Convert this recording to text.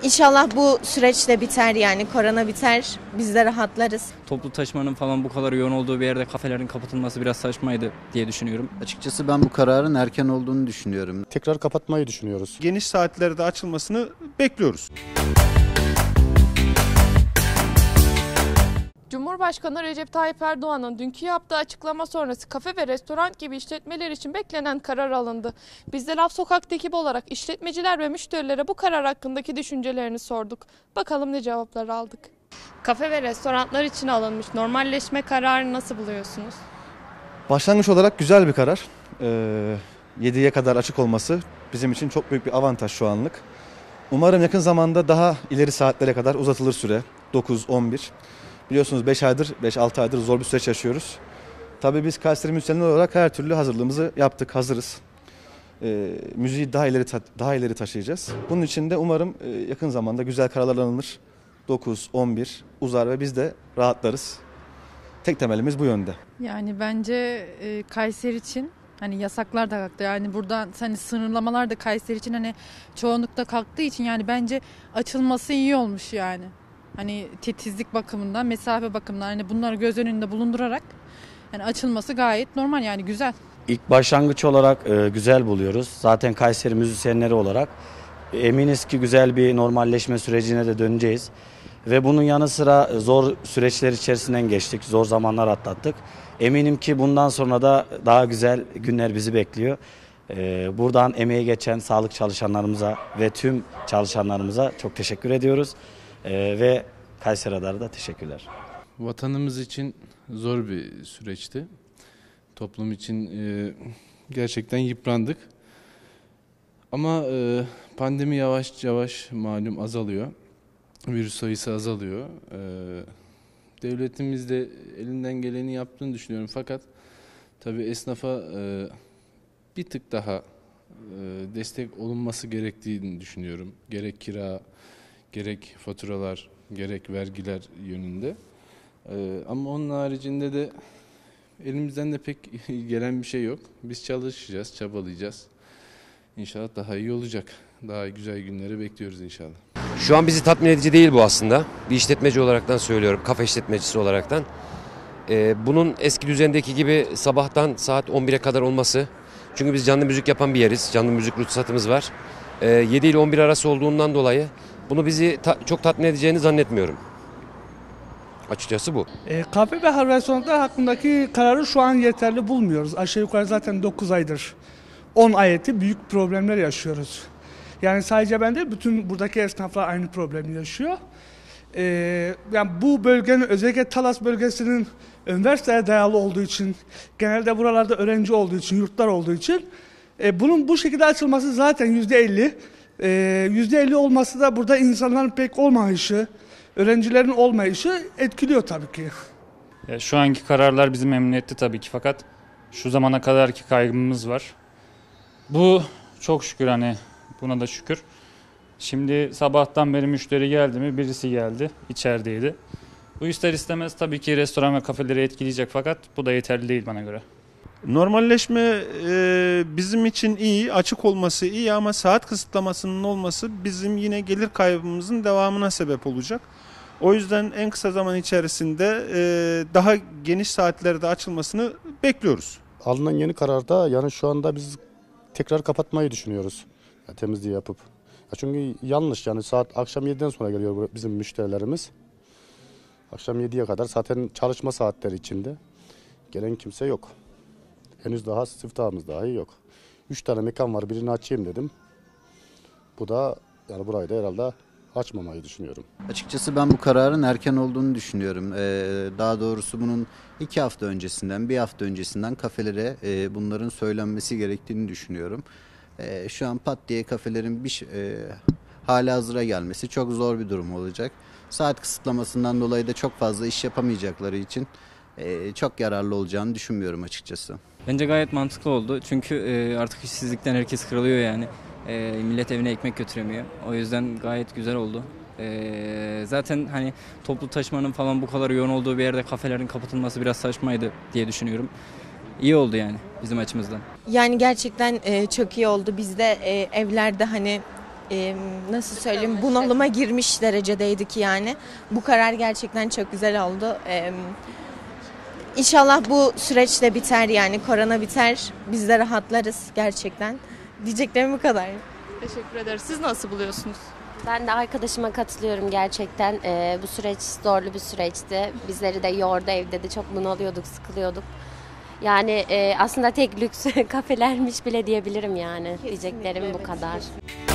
İnşallah bu süreç de biter, yani korona biter, biz de rahatlarız. Toplu taşımanın falan bu kadar yoğun olduğu bir yerde kafelerin kapatılması biraz saçmaydı diye düşünüyorum. Açıkçası ben bu kararın erken olduğunu düşünüyorum. Tekrar kapatmayı düşünüyoruz. Geniş saatlerde açılmasını bekliyoruz. Cumhurbaşkanı Recep Tayyip Erdoğan'ın dünkü yaptığı açıklama sonrası kafe ve restoran gibi işletmeler için beklenen karar alındı. Biz de Laf Sokak'ta ekip olarak işletmeciler ve müşterilere bu karar hakkındaki düşüncelerini sorduk. Bakalım ne cevaplar aldık. Kafe ve restoranlar için alınmış normalleşme kararını nasıl buluyorsunuz? Başlangıç olarak güzel bir karar. 7'ye kadar açık olması bizim için çok büyük bir avantaj şu anlık. Umarım yakın zamanda daha ileri saatlere kadar uzatılır süre. 9-11. Biliyorsunuz 5-6 aydır zor bir süreç yaşıyoruz. Tabii biz Kayseri müzisyenler olarak her türlü hazırlığımızı yaptık, hazırız. Müziği daha ileri taşıyacağız. Bunun için de umarım yakın zamanda güzel kararlar alınır. 9-11 uzar ve biz de rahatlarız. Tek temelimiz bu yönde. Yani bence Kayseri için hani yasaklar da kalktı. Yani buradan hani sınırlamalar da Kayseri için hani çoğunlukta kalktığı için yani bence açılması iyi olmuş yani. Hani titizlik bakımından, mesafe bakımından hani bunları göz önünde bulundurarak yani açılması gayet normal, yani güzel. İlk başlangıç olarak güzel buluyoruz. Zaten Kayseri müzisyenleri olarak eminiz ki güzel bir normalleşme sürecine de döneceğiz. Ve bunun yanı sıra zor süreçler içerisinden geçtik, zor zamanlar atlattık. Eminim ki bundan sonra da daha güzel günler bizi bekliyor. Buradan emeği geçen sağlık çalışanlarımıza ve tüm çalışanlarımıza çok teşekkür ediyoruz. Ve Kayseri Radar'a da teşekkürler. Vatanımız için zor bir süreçti. Toplum için gerçekten yıprandık. Ama pandemi yavaş yavaş malum azalıyor. Virüs sayısı azalıyor. Devletimiz de elinden geleni yaptığını düşünüyorum. Fakat tabii esnafa bir tık daha destek olunması gerektiğini düşünüyorum. Gerek kira, gerek faturalar, gerek vergiler yönünde. Ama onun haricinde de elimizden de pek gelen bir şey yok. Biz çalışacağız, çabalayacağız. İnşallah daha iyi olacak. Daha güzel günleri bekliyoruz inşallah. Şu an bizi tatmin edici değil bu aslında. Bir işletmeci olaraktan söylüyorum, kafe işletmecisi olaraktan. Bunun eski düzendeki gibi sabahtan saat 11'e kadar olması. Çünkü biz canlı müzik yapan bir yeriz. Canlı müzik ruhsatımız var. 7 ile 11 arası olduğundan dolayı bunu bizi çok tatmin edeceğini zannetmiyorum. Açıkçası bu. Kafe ve restoranlar hakkındaki kararı şu an yeterli bulmuyoruz. Aşağı yukarı zaten 9 aydır 10 ayeti büyük problemler yaşıyoruz. Yani sadece ben değil, bütün buradaki esnaflar aynı problemi yaşıyor. Yani bu bölgenin, özellikle Talas bölgesinin üniversiteye dayalı olduğu için, genelde buralarda öğrenci olduğu için, yurtlar olduğu için bunun bu şekilde açılması zaten %50. %50 olması da burada insanların pek olmayışı, öğrencilerin olmayışı etkiliyor tabii ki. Şu anki kararlar bizi memnun etti tabii ki, fakat şu zamana kadarki kaygımız var. Bu çok şükür, hani buna da şükür. Şimdi sabahtan beri müşteri geldi mi? Birisi geldi, içerideydi. Bu ister istemez tabii ki restoran ve kafeleri etkileyecek, fakat bu da yeterli değil bana göre. Normalleşme bizim için iyi, açık olması iyi ama saat kısıtlamasının olması bizim yine gelir kaybımızın devamına sebep olacak. O yüzden en kısa zaman içerisinde daha geniş saatlerde açılmasını bekliyoruz. Alınan yeni kararda yani şu anda biz tekrar kapatmayı düşünüyoruz. Yani temizliği yapıp. Ya çünkü yanlış, yani saat akşam 7'den sonra geliyor bizim müşterilerimiz. Akşam 7'ye kadar zaten çalışma saatleri içinde. Gelen kimse yok. Henüz daha siftahımız dahi yok. 3 tane mekan var, birini açayım dedim. Bu da yani burayı da herhalde açmamayı düşünüyorum. Açıkçası ben bu kararın erken olduğunu düşünüyorum. Daha doğrusu bunun 2 hafta öncesinden, 1 hafta öncesinden kafelere bunların söylenmesi gerektiğini düşünüyorum. Şu an pat diye kafelerin halihazıra gelmesi çok zor bir durum olacak. Saat kısıtlamasından dolayı da çok fazla iş yapamayacakları için çok yararlı olacağını düşünmüyorum açıkçası. Bence gayet mantıklı oldu. Çünkü artık işsizlikten herkes kırılıyor yani. Millet evine ekmek götüremiyor. O yüzden gayet güzel oldu. Zaten hani toplu taşımanın falan bu kadar yoğun olduğu bir yerde kafelerin kapatılması biraz saçmaydı diye düşünüyorum. İyi oldu yani bizim açımızdan. Yani gerçekten çok iyi oldu. Biz de evlerde hani nasıl söyleyeyim, bunalıma girmiş derecedeydik yani. Bu karar gerçekten çok güzel oldu. İnşallah bu süreç de biter, yani korona biter, biz de rahatlarız gerçekten. Diyeceklerim bu kadar. Teşekkür ederiz. Siz nasıl buluyorsunuz? Ben de arkadaşıma katılıyorum gerçekten. Bu süreç zorlu bir süreçti. Bizleri de yordu, evde de çok bunalıyorduk, sıkılıyorduk. Yani aslında tek lüks kafelermiş bile diyebilirim yani. Diyeceklerim bu kadar.